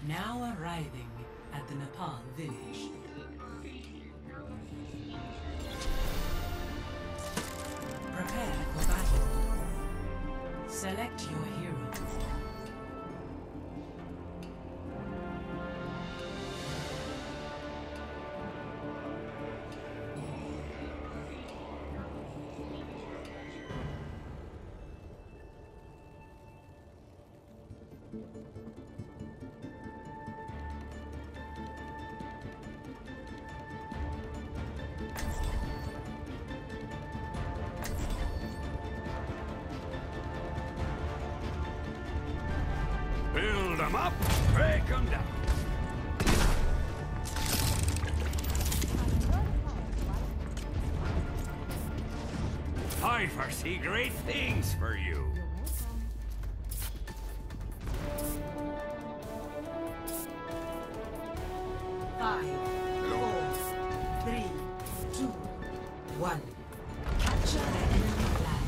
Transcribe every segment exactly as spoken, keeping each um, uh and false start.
Now arriving at the Nepal village. Prepare for battle. Select your hero. Build them up, break them down. I foresee great things for you. Five, four, three, two, one. Capture the enemy flag.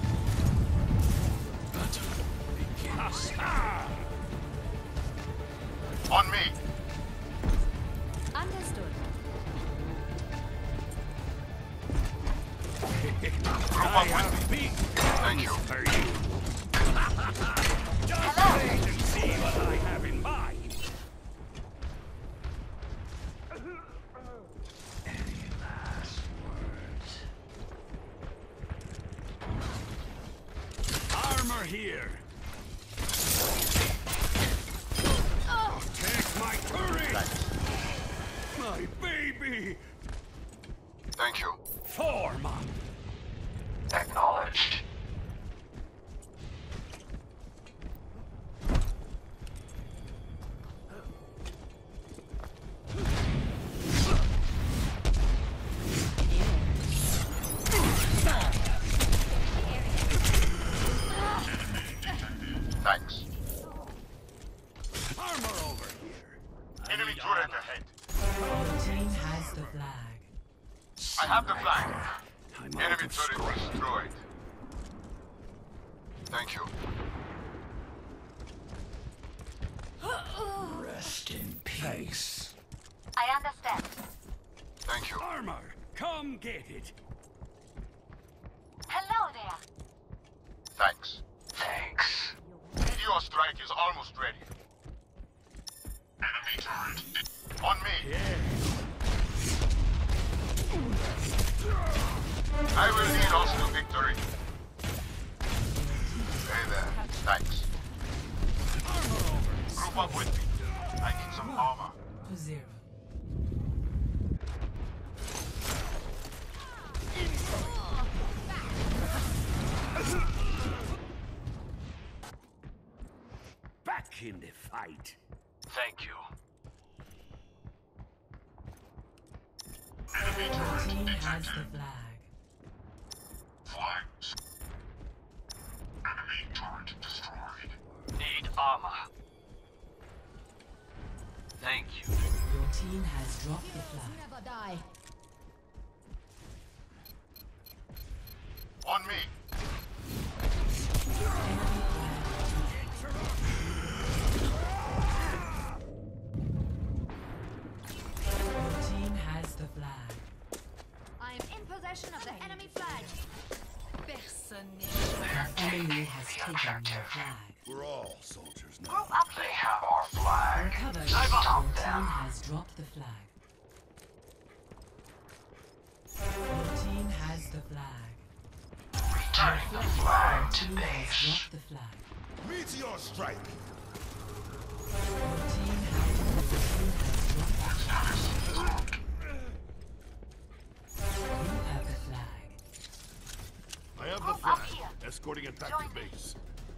On me! Understood. Group up with me. Thank you. For you. Just wait and see what I have in mind. Any last words? Armor here. Take my turret! My baby! Thank you. Form up! Acknowledged. Thanks. Armor over here! Enemy turret ahead. Your team has the flag. I have the flag. I'm out Enemy of turret scope. destroyed. Thank you. Rest in peace. I understand. Thank you. Armor, come get it. Hello there. Thanks. Thanks. Meteor strike is almost ready. Enemy turret. On me. Yeah. I will lead us to victory. Hey there. Thanks. Armor over. Group up with me. I need some armor. To zero. Back in the fight. Thank you. Your Enemy team turret has the detected. flag. Flags. Enemy turret destroyed. Need armor. Thank you. Your team has dropped the flag. Never die. On me. Enemy flag. Your team has the flag. I am in possession of the enemy flag. Personne The enemy has taken your flag. We're all soldiers now. Group up They here. have our flag. Recover. Your Stop team them. has dropped the flag. Your team has the flag. Returning the flag to Your team has base. dropped the flag. Meteor strike! Your team has, your team has dropped the flag. You have the flag. I have the Group up flag. here. Escorting it back Join to me. base.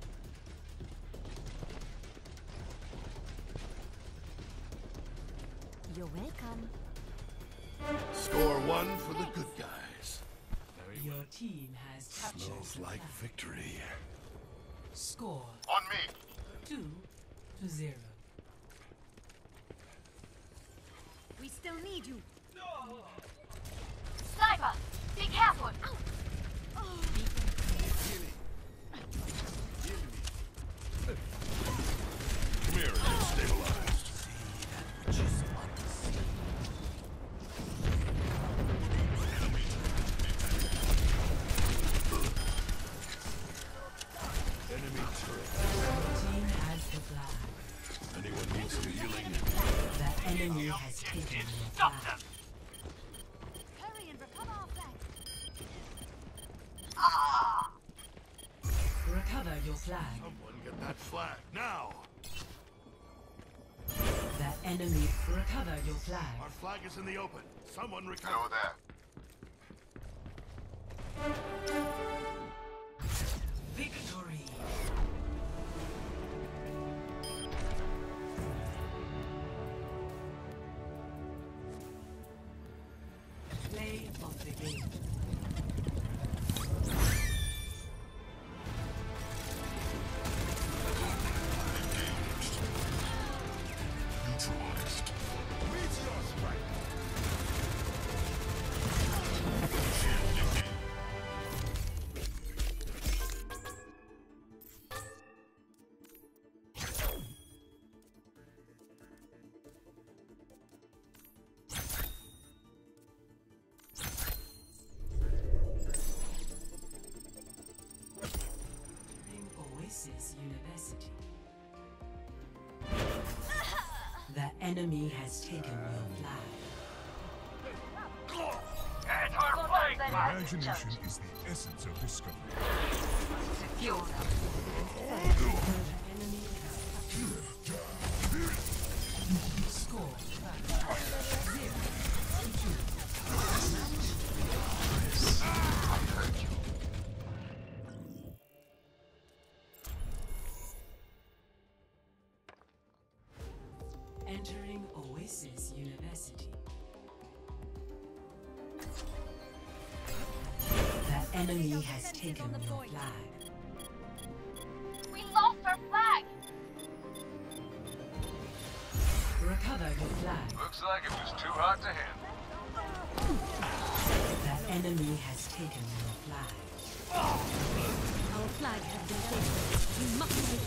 You're welcome. Score one for the good guys. Your team has captured Smells the like flag. victory. Score On me. two to zero. We still need you. Sniper, be careful. Come here, get stabilized. Just want to see. Enemy turret. Your team has the flag. Anyone needs some healing? The enemy has taken your Stop flag. them! Hurry and recover our flag. Recover your flag. Someone get that flag now. The enemy. Recover your flag. Our flag is in the open. Someone recover. Go there. Victory. Play of the game. Neutralized. Meteor strike. Oasis University. The enemy has taken your flag. And our flag! Imagination is the essence of discovery. The enemy has score zero to two. Entering Oasis University. The enemy has taken your flag. We lost our flag. Recover your flag. Looks like it was too hot to handle. The enemy has taken your flag. Our flag has been taken. We must take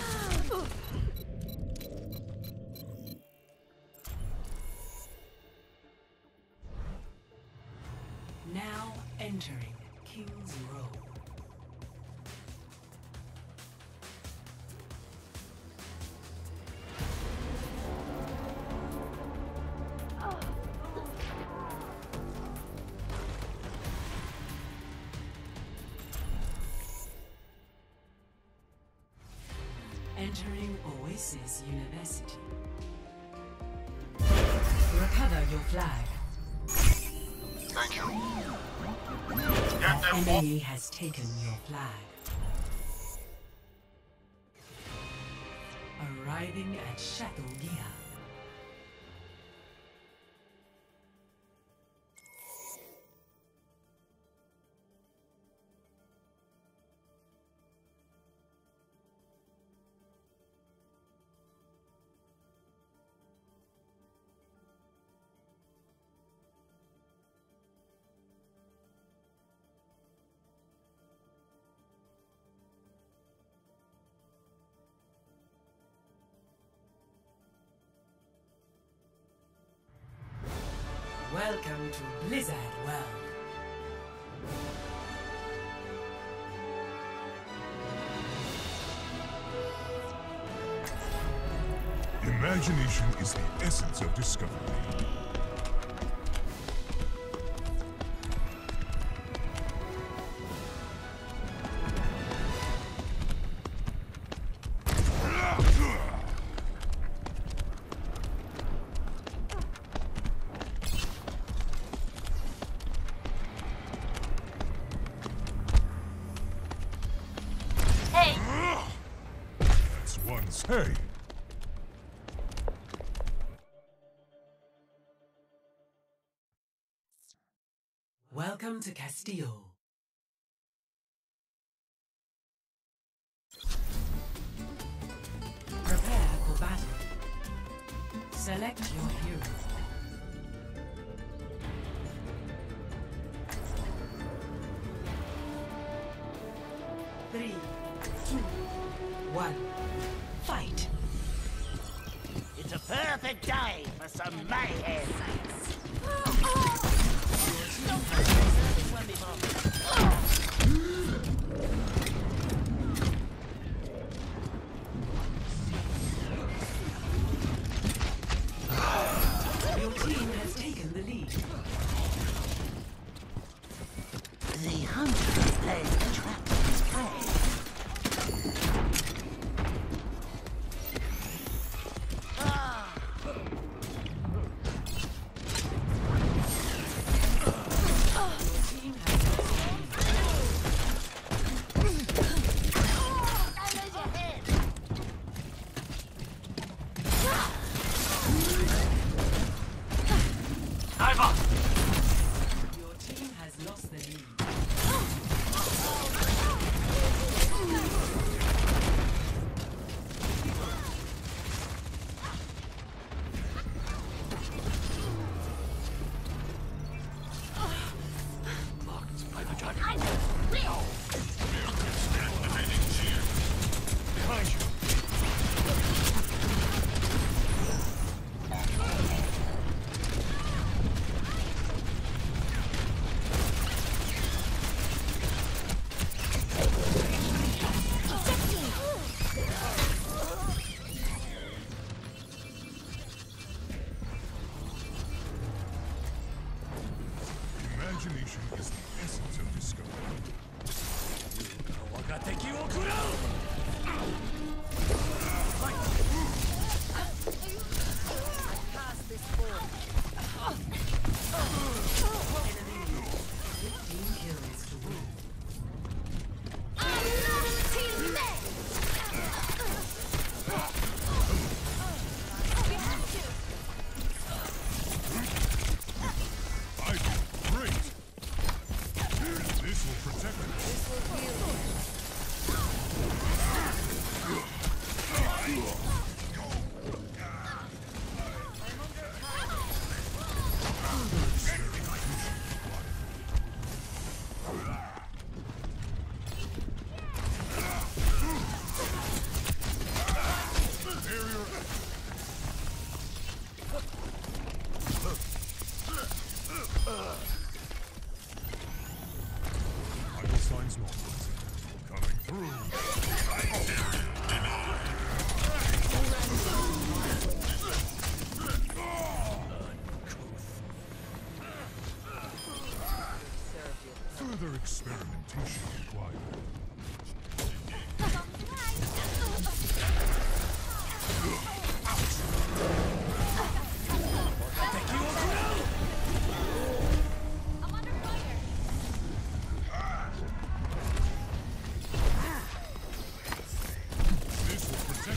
Now entering King's Row. Entering Oasis University. Recover your flag. Thank you. The enemy has taken your flag. Arriving at Chateau Gia. Welcome to Blizzard World. Imagination is the essence of discovery. That's one's hey. Welcome to Castillo. Prepare for battle. Select your hero. Three, two, one, fight! It's a perfect day for some mayhem. Your team has taken the lead. The hunter plays the trap of his prey. Your team has lost the lead. Marked by the dragon. Behind you. Imagination is the essence of discovery. Pass this ball. fifteen kills to win. I did great. This will protect us. Vital signs lost. Coming through. Further experimentation required. I'm under fire. This will protect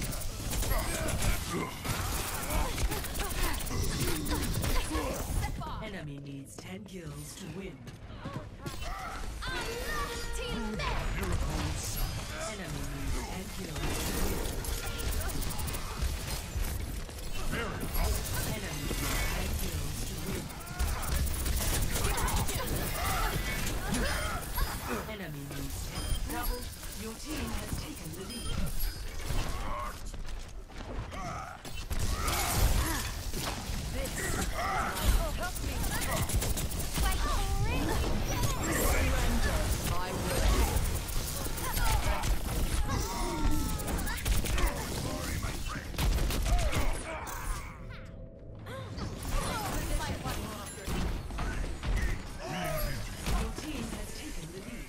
us. Enemy needs ten kills to win. Miracles. Enemy needs ten kills to win. Very Enemy needs ten kills to win. Enemy needs double. Your team has taken the lead. Your team has taken the lead.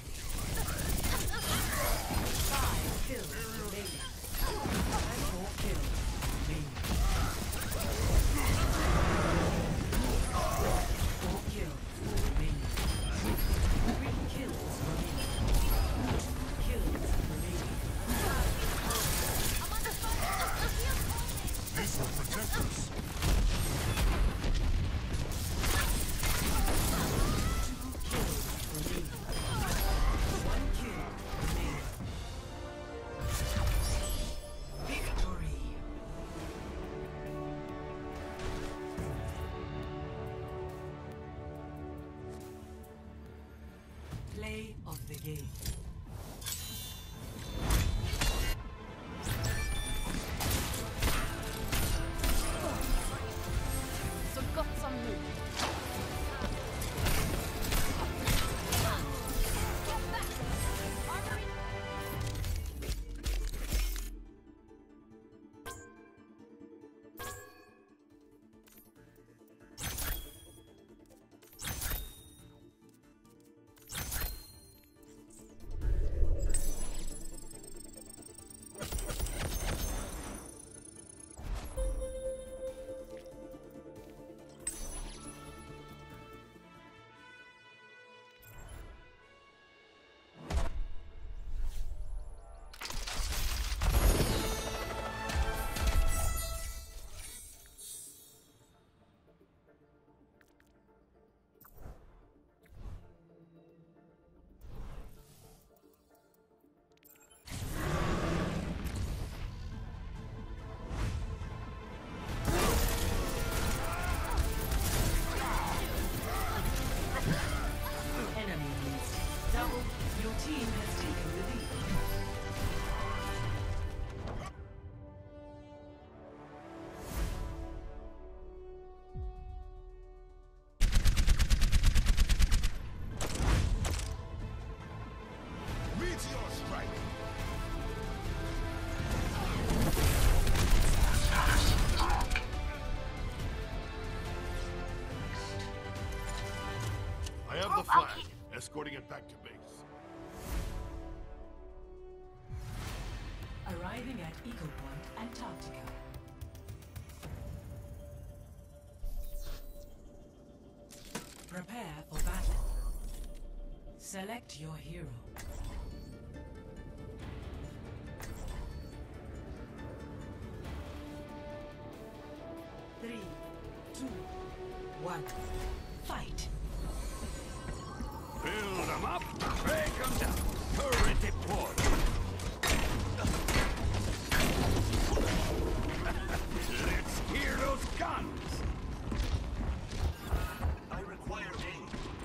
Five kills remaining. Four kills remaining. Four kills remaining. Three kills remaining. Kills remaining. This will protect us. One kill remaining. Victory. Play of the game. flag, escorting it back to base. Arriving at Eagle Point, Antarctica. Prepare for battle. Select your hero. Three, two, one, fight! Build them up, break them down. Turret deployed. Let's hear those guns. I require aid.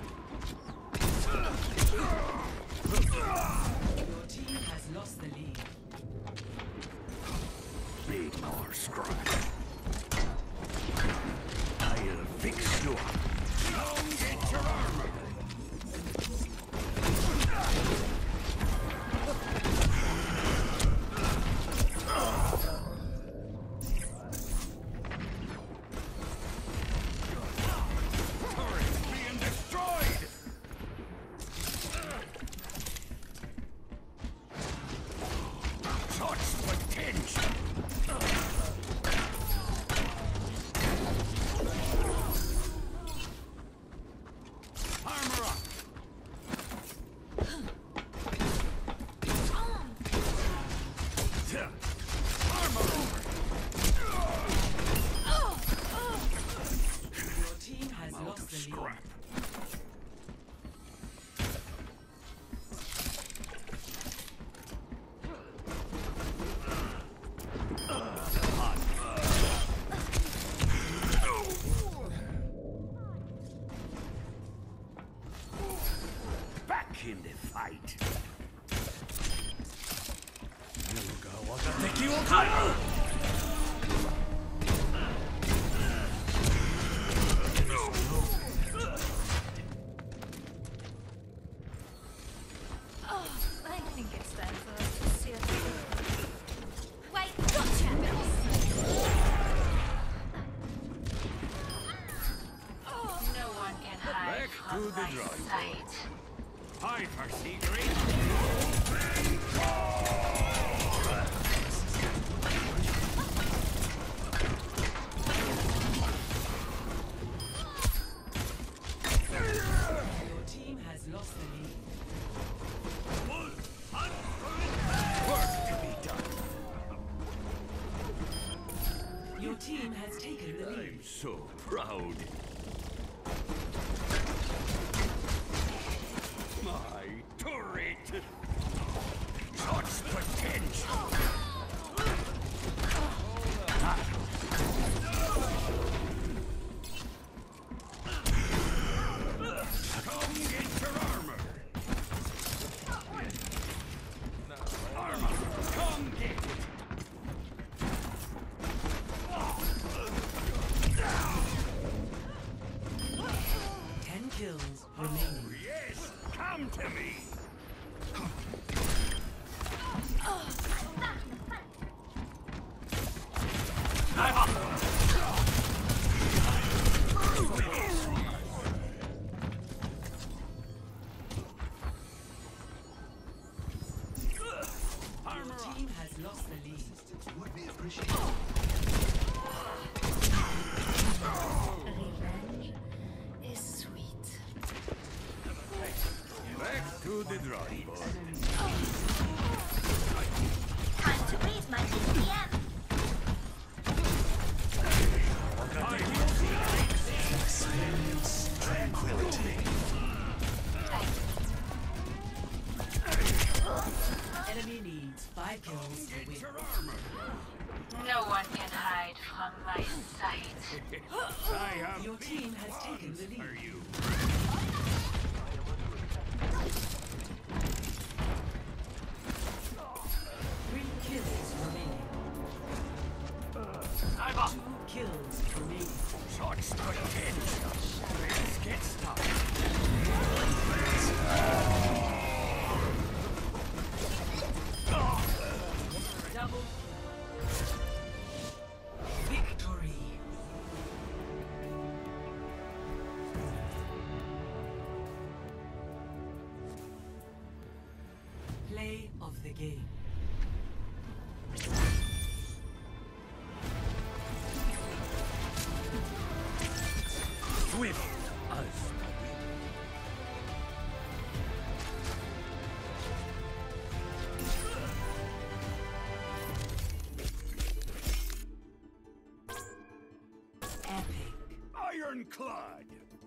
Your team has lost the lead. Need more scrap. I'll fix you up. Long get your armor. Turret being destroyed. Such potential. Armor up. Armor over. Your team has Out lost of the lead. scrap. Back in the fight. Oh, I think it's time for us to see us through. Wait, gotcha! No one can hide Back from to the my drawing board. sight. I foresee great. Your team has lost the lead. Work to be done. Your team has taken the lead. I'm so proud. My turret! Such potential! Come get your armor! Armor! Come get it! Ten kills remaining. Yes! Come to me! Your team has lost the lead. Would be appreciated. Revenge is sweet. Back to the drawing board. Time to raise my B P M. Experience tranquility. Enemy needs five kills to win. Your armor! No one can hide from my sight. I have Your team has taken the for lead. you. Three kills remaining. I'm up! Two kills remaining. Such potential! Let's get started. Double victory. game. Swift as Epic. ironclad.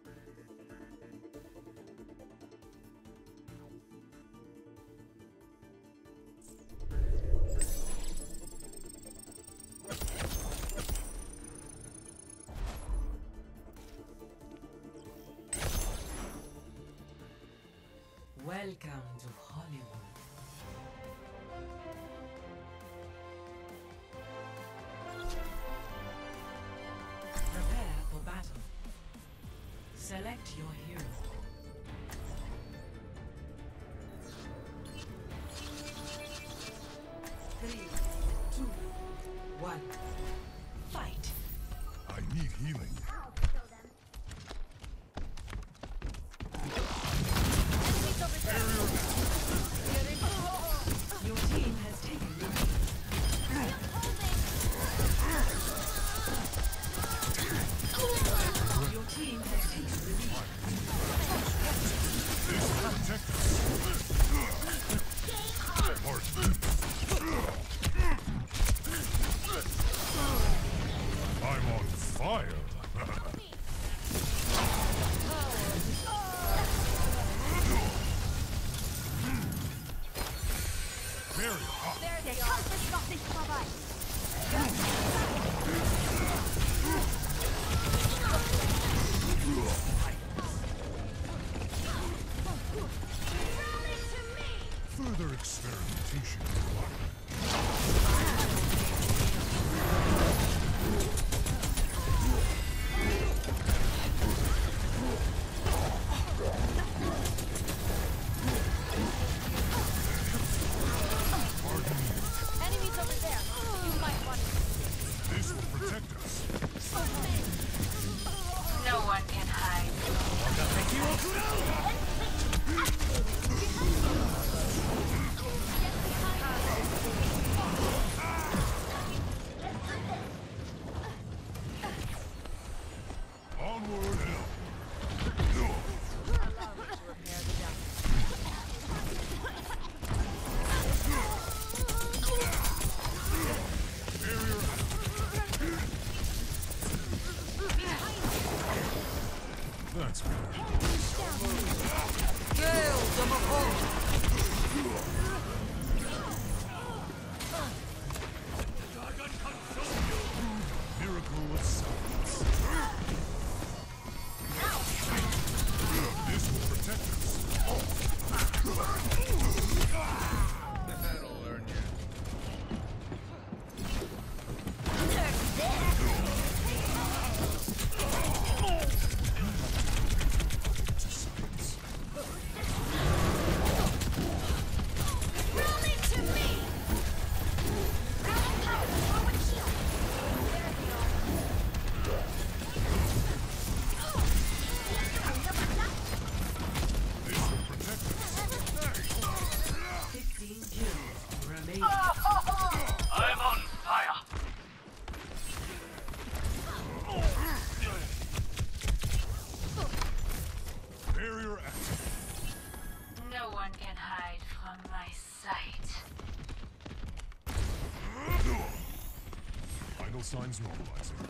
Welcome to Hollywood. Prepare for battle. Select your hero. Three, two, one, fight. I need healing. Your team has taken the lead. Your team has taken the lead. This will protect us. Pardon. I'm on fire. Very hot. Der Kampf ist noch nicht vorbei. Further experimentation required. Enemies over there. You might want to. This will protect us. No one can hide. Onward and Allow me to repair the damage. barrier That's better. Miracle of silence. This will protect us. That'll learn you. This will protect us. fifteen kills remaining. I'm on fire. Barrier active. No one can hide from my sight. Vital signs normalizing.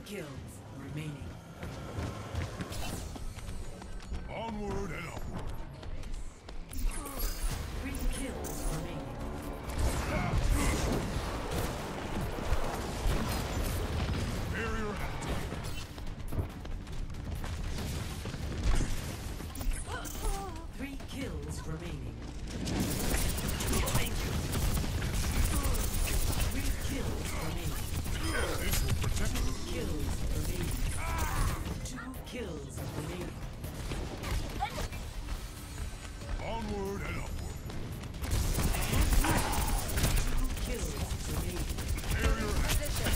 kills remaining. Onward and upward. Three kills remaining. Barrier activated. Three kills remaining. Three kills remaining. This will protect us. Kills remaining. Two kills remaining. Onward and upward. Two kills remaining. Barrier activated.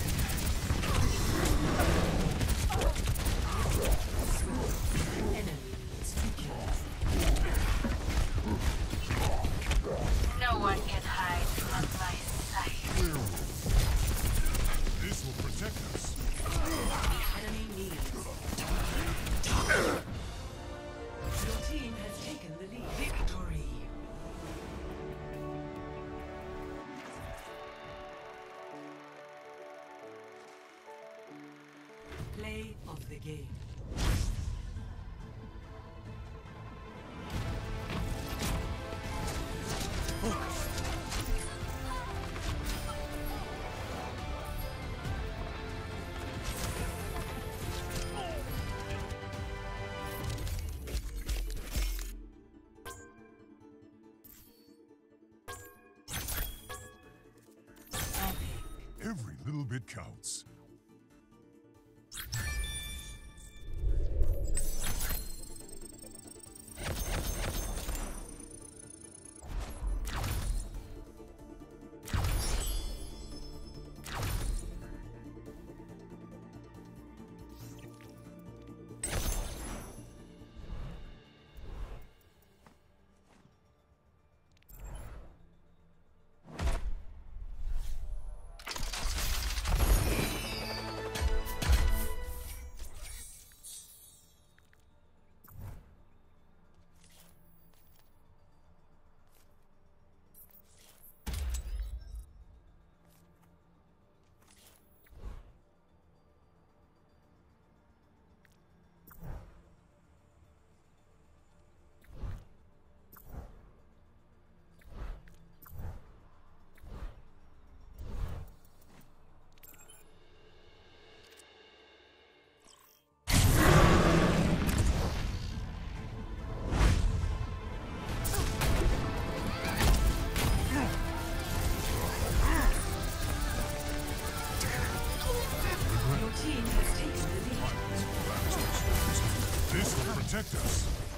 Enemies two kills. No one can hide from my sight. This will protect us. Enemy needs. Your team has taken the lead. Victory. Play of the game. Every little bit counts. Your team has taken the lead. This will protect us.